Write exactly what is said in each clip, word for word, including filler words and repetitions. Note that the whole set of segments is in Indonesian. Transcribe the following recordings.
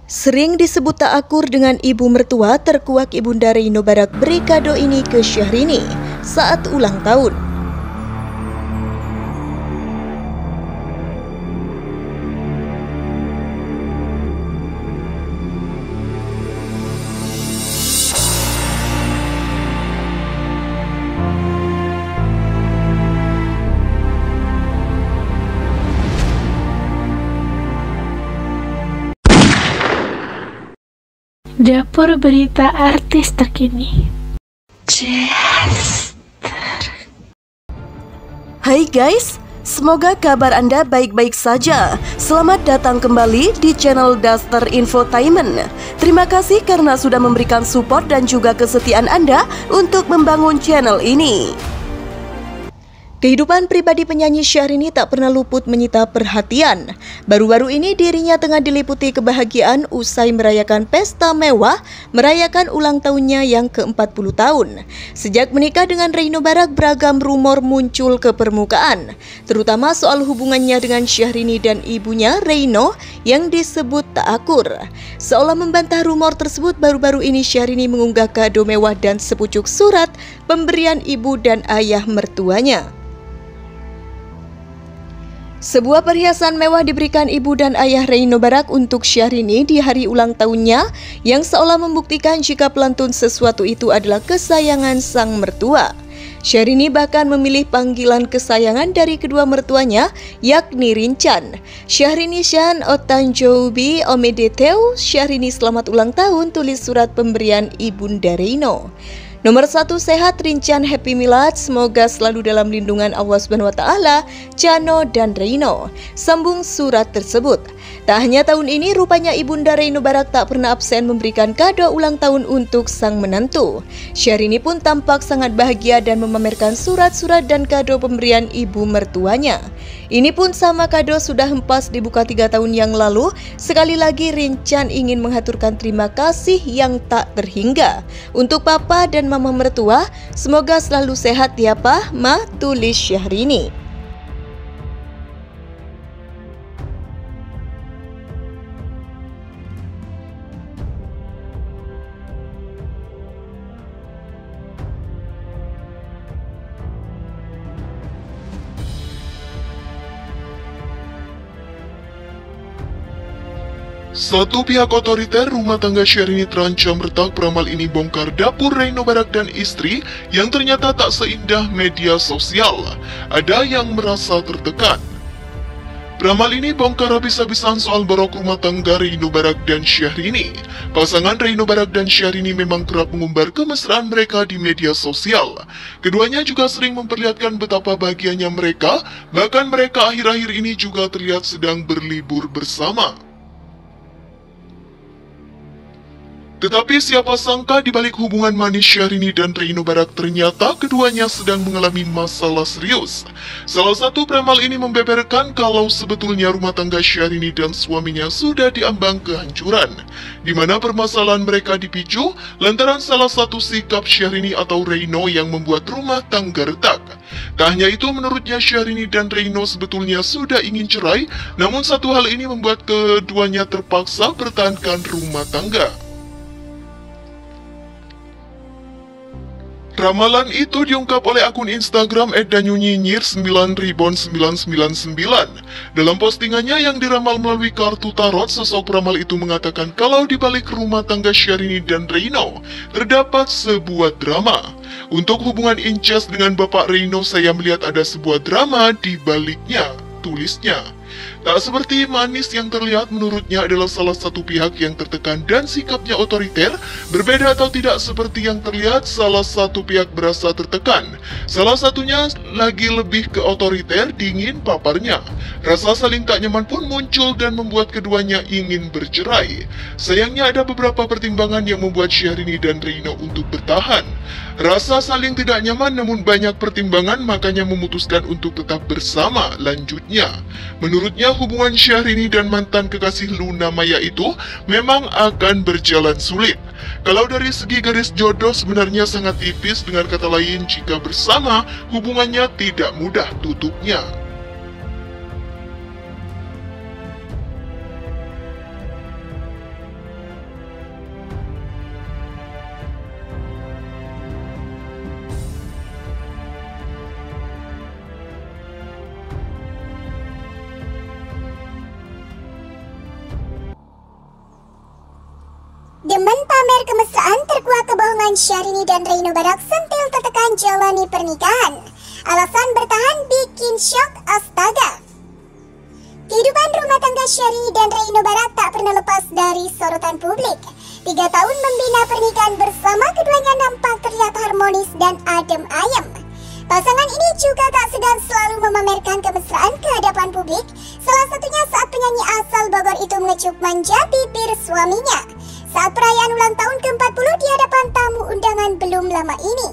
Sering disebut tak akur dengan ibu mertua, terkuak Ibunda Reino Barak beri kado ini ke Syahrini saat ulang tahun. Dapur berita artis terkini. Hai guys, semoga kabar Anda baik-baik saja. Selamat datang kembali di channel Daster Infotainment. Terima kasih karena sudah memberikan support dan juga kesetiaan Anda untuk membangun channel ini. Kehidupan pribadi penyanyi Syahrini tak pernah luput menyita perhatian. Baru-baru ini dirinya tengah diliputi kebahagiaan usai merayakan pesta mewah, merayakan ulang tahunnya yang ke empat puluh tahun. Sejak menikah dengan Reino Barak, beragam rumor muncul ke permukaan, terutama soal hubungannya dengan Syahrini dan ibunya Reino yang disebut tak akur. Seolah membantah rumor tersebut, baru-baru ini Syahrini mengunggah kado mewah dan sepucuk surat pemberian ibu dan ayah mertuanya. Sebuah perhiasan mewah diberikan ibu dan ayah Reino Barak untuk Syahrini di hari ulang tahunnya yang seolah membuktikan jika pelantun sesuatu itu adalah kesayangan sang mertua. Syahrini bahkan memilih panggilan kesayangan dari kedua mertuanya, yakni Rincan. Syahrini Shan Otanjoubi Omedeteu, Syahrini selamat ulang tahun, tulis surat pemberian Ibunda Reino. Nomor satu, sehat Rincan, happy milad, semoga selalu dalam lindungan Allah Subhanahu wa Ta'ala, Chano dan Reino. Sambung surat tersebut. Tak hanya tahun ini, rupanya Ibunda Reino Barak tak pernah absen memberikan kado ulang tahun untuk sang menantu. Syahrini pun tampak sangat bahagia dan memamerkan surat-surat dan kado pemberian ibu mertuanya. Ini pun sama, kado sudah hempas dibuka tiga tahun yang lalu. Sekali lagi Rincan ingin mengaturkan terima kasih yang tak terhingga untuk papa dan mama mertua. Semoga selalu sehat ya Pak, Ma, tulis Syahrini. Satu pihak otoriter rumah tangga Syahrini terancam retak, peramal ini bongkar dapur Reino Barak dan istri yang ternyata tak seindah media sosial. Ada yang merasa tertekan. Peramal ini bongkar habis-habisan soal barok rumah tangga Reino Barak dan Syahrini. Pasangan Reino Barak dan Syahrini memang kerap mengumbar kemesraan mereka di media sosial. Keduanya juga sering memperlihatkan betapa bahagianya mereka, bahkan mereka akhir-akhir ini juga terlihat sedang berlibur bersama. Tetapi siapa sangka di balik hubungan manis Syahrini dan Reino Barak ternyata keduanya sedang mengalami masalah serius. Salah satu peramal ini membeberkan kalau sebetulnya rumah tangga Syahrini dan suaminya sudah diambang kehancuran, di mana permasalahan mereka dipicu lantaran salah satu sikap Syahrini atau Reino yang membuat rumah tangga retak. Tak hanya itu, menurutnya Syahrini dan Reino sebetulnya sudah ingin cerai, namun satu hal ini membuat keduanya terpaksa pertahankan rumah tangga. Ramalan itu diungkap oleh akun Instagram et danyunyinyir sembilan ribon sembilan sembilan sembilan. Dalam postingannya yang diramal melalui kartu tarot, sosok peramal itu mengatakan kalau di balik rumah tangga Syahrini dan Reino terdapat sebuah drama. Untuk hubungan incest dengan Bapak Reino, saya melihat ada sebuah drama di baliknya, tulisnya. Tak seperti manis yang terlihat, menurutnya adalah salah satu pihak yang tertekan dan sikapnya otoriter. Berbeda atau tidak seperti yang terlihat, salah satu pihak berasa tertekan. Salah satunya lagi lebih ke otoriter, dingin paparnya. Rasa saling tak nyaman pun muncul dan membuat keduanya ingin bercerai. Sayangnya ada beberapa pertimbangan yang membuat Syahrini dan Reino untuk bertahan. Rasa saling tidak nyaman namun banyak pertimbangan, makanya memutuskan untuk tetap bersama, lanjutnya. Menurutnya hubungan Syahrini dan mantan kekasih Luna Maya itu memang akan berjalan sulit. Kalau dari segi garis jodoh sebenarnya sangat tipis, dengan kata lain jika bersama hubungannya tidak mudah tutupnya. hubungan Syahrini dan Reino Barak sentil tertekan jalani pernikahan. Alasan bertahan bikin syok, astaga. Kehidupan rumah tangga Syahrini dan Reino Barak tak pernah lepas dari sorotan publik. Tiga tahun membina pernikahan bersama, keduanya nampak terlihat harmonis dan adem ayem. Pasangan ini juga tak segan selalu memamerkan kemesraan ke hadapan publik. Salah satunya saat penyanyi asal Bogor itu mengecup manja bibir suaminya saat perayaan ulang tahun ke empat puluh di hadapan tamu undangan belum lama ini.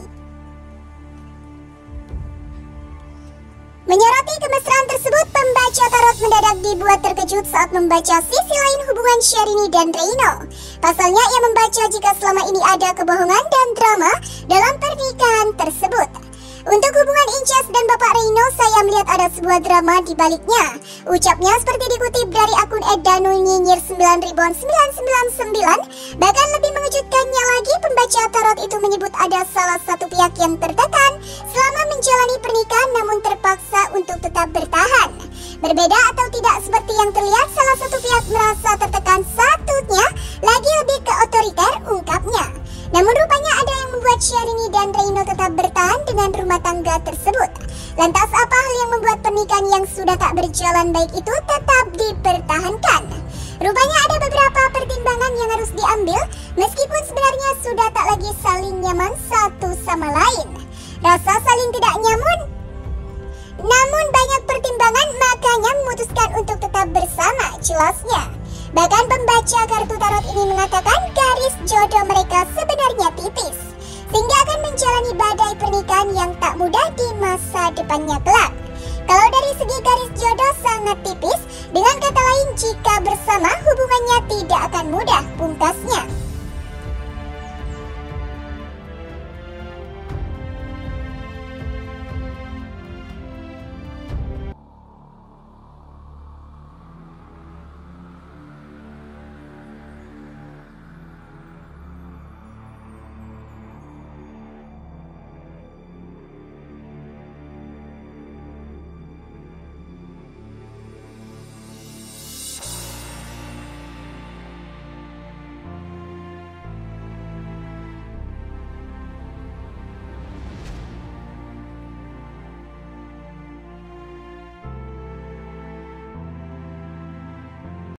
Menyoroti kemesraan tersebut, pembaca tarot mendadak dibuat terkejut saat membaca sisi lain hubungan Syahrini dan Reino. Pasalnya, ia membaca jika selama ini ada kebohongan dan drama dalam pernikahan tersebut. Untuk hubungan Incas dan Bapak Reino, saya melihat ada sebuah drama di baliknya. Ucapnya seperti dikutip dari akun et danu nyinyir sembilan ribu sembilan ratus sembilan puluh sembilan. Bahkan lebih mengejutkannya lagi, pembaca tarot itu menyebut ada salah satu pihak yang tertekan selama menjalani pernikahan namun terpaksa untuk tetap bertahan. Berbeda atau tidak seperti yang terlihat, salah satu pihak merasa tertekan, satunya lagi lebih ke otoriter, ungkapnya. Namun rupanya ada yang membuat Syahrini dan Reino tetap bertahan dengan rumah tangga tersebut. Lantas apa hal yang membuat pernikahan yang sudah tak berjalan baik itu tetap dipertahankan? Rupanya ada beberapa pertimbangan yang harus diambil meskipun sebenarnya sudah tak lagi saling nyaman satu sama lain. Rasa saling tidak nyaman? Namun banyak pertimbangan, makanya memutuskan untuk tetap bersama, jelasnya. Bahkan pembaca kartu tarot ini mengatakan garis jodoh mereka sebenarnya tipis, sehingga akan menjalani badai pernikahan yang tak mudah di masa depannya kelak. Kalau dari segi garis jodoh sangat tipis, dengan kata lain jika bersama hubungannya tidak akan mudah, pungkasnya.